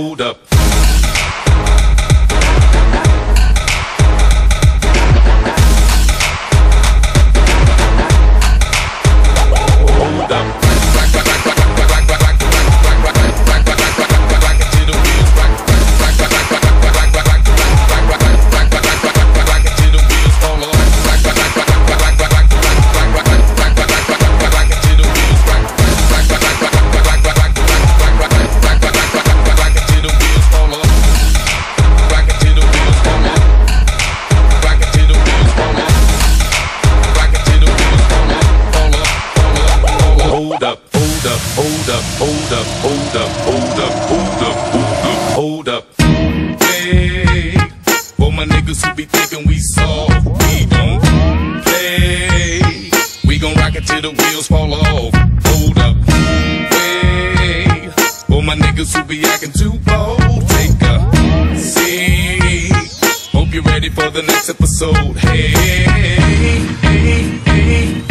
hold up. Hold up, hold up, hold up, hold up, hold up, hold up, hold up, hold up, hold up. Hey, for my niggas who be thinking we soft, we don't play. We gon' rock it till the wheels fall off. Hold up, hey, for my niggas who be acting too bold, take a seat. Hope you're ready for the next episode. Hey, hey, hey, hey.